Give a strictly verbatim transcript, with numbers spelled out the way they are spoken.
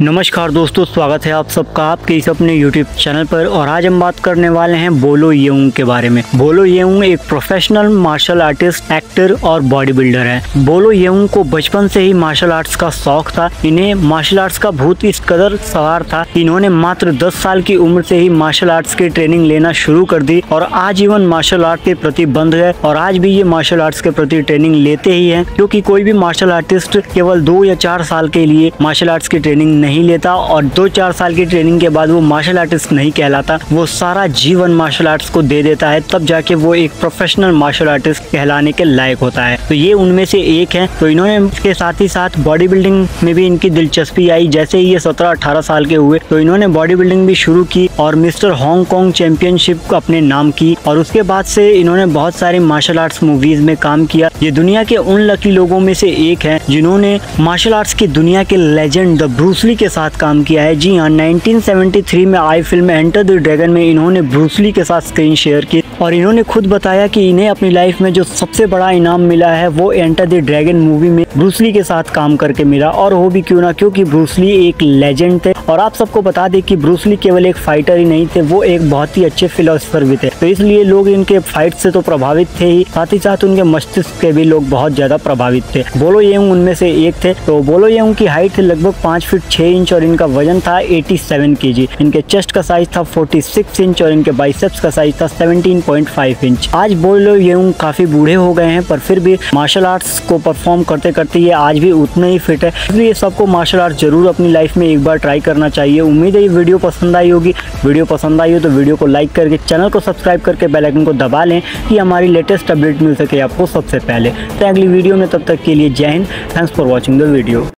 नमस्कार दोस्तों, स्वागत है आप सबका आपके इस अपने यूट्यूब चैनल पर। और आज हम बात करने वाले हैं बोलो येउंग के बारे में। बोलो येउंग एक प्रोफेशनल मार्शल आर्टिस्ट, एक्टर और बॉडी बिल्डर है। बोलो येउंग को बचपन से ही मार्शल आर्ट्स का शौक था। इन्हें मार्शल आर्ट्स का भूत इस कदर सवार था कि इन्होंने मात्र दस साल की उम्र से ही मार्शल आर्ट्स की ट्रेनिंग लेना शुरू कर दी और आजीवन मार्शल आर्ट के प्रति बंध है। और आज भी ये मार्शल आर्ट्स के प्रति ट्रेनिंग लेते ही है, क्योंकि कोई भी मार्शल आर्टिस्ट केवल दो या चार साल के लिए मार्शल आर्ट्स की ट्रेनिंग नहीं लेता और दो चार साल की ट्रेनिंग के बाद वो मार्शल आर्टिस्ट नहीं कहलाता। वो सारा जीवन मार्शल आर्ट्स को दे देता है, तब जाके वो एक प्रोफेशनल मार्शल आर्टिस्ट कहलाने के लायक होता है। तो ये उनमें से एक है। तो इन्होंने इसके साथ ही साथ बॉडी बिल्डिंग में भी इनकी दिलचस्पी आई। जैसे ही ये सत्रह अठारह साल के हुए तो इन्होंने बॉडी बिल्डिंग भी शुरू की और मिस्टर हांगकांग चैंपियनशिप को अपने नाम की। और उसके बाद से इन्होंने बहुत सारी मार्शल आर्ट्स मूवीज में काम किया। ये दुनिया के उन लकी लोगों में से एक है जिन्होंने मार्शल आर्ट्स की दुनिया के लेजेंड द ब्रूस ली के साथ काम किया है। जी हाँ, नाइनटीन सेवेंटी थ्री में आई फिल्म एंटर द ड्रैगन में इन्होंने ब्रूस ली के साथ स्क्रीन शेयर की और इन्होंने खुद बताया कि इन्हें अपनी लाइफ में जो सबसे बड़ा इनाम मिला है वो एंटर द ड्रैगन मूवी में ब्रूस ली के साथ काम करके मिला। और हो भी क्यों ना, क्योंकि ब्रूस ली एक लेजेंड थे। और आप सबको बता दें कि ब्रूस ली केवल एक फाइटर ही नहीं थे, वो एक बहुत ही अच्छे फिलोसोफर भी थे। तो इसलिए लोग इनके फाइट से तो प्रभावित थे ही, साथ ही साथ उनके मस्तिष्क के भी लोग बहुत ज्यादा प्रभावित थे। बोलो येउंग उनमें से एक थे। तो बोलो येउंग की हाइट थी लगभग पाँच फीट छह इंच और इनका वजन था सत्तासी केजी। इनके चेस्ट का साइज था छियालीस इंच और इनके बाइसेप्स का साइज था सत्रह पॉइंट पाँच इंच। आज बोलो येउंग काफी बूढ़े हो गए हैं, पर फिर भी मार्शल आर्ट्स को परफॉर्म करते करते ये आज भी उतने ही फिट है। इसलिए सबको मार्शल आर्ट्स जरूर अपनी लाइफ में एक बार ट्राई करना चाहिए। उम्मीद है ये वीडियो पसंद आई होगी। वीडियो पसंद आई हो तो वीडियो को लाइक करके चैनल को सब्सक्राइब करके बेल आइकन को दबा लें कि हमारी लेटेस्ट अपडेट मिल सके आपको सबसे पहले। तो अगली वीडियो में, तब तक के लिए जय हिंद। Thanks for watching the video.